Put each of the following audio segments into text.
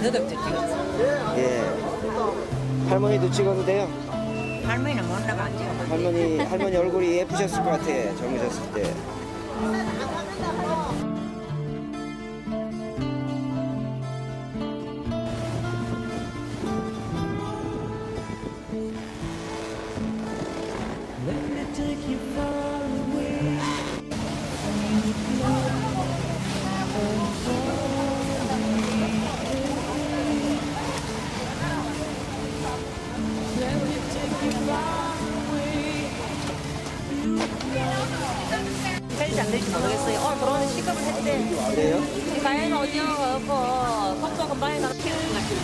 너도 찍었어. 예. 할머니도 찍었는데요. 할머니는 못 나가 안 찍어. 할머니 얼굴이 예쁘셨을 것 같아. 젊으셨을 때. 헬지 안 될지 모르겠어요. 오늘 들어오는 시급을 했대. 그래요? 가해는 오징어가 없고 컵소금 많이 나가 키우는 거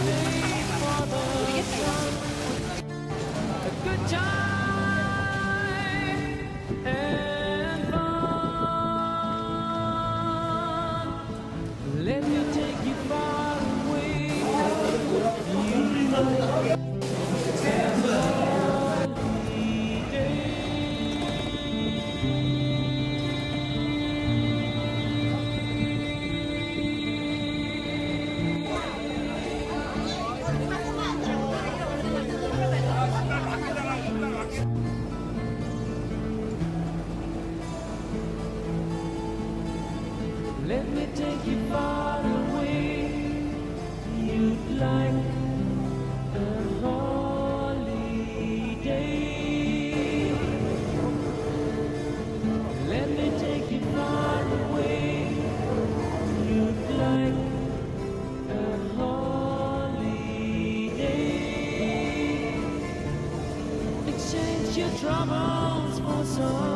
Let me take you far away. You'd like a holiday. Let me take you far away. You'd like a holiday. Exchange your troubles for some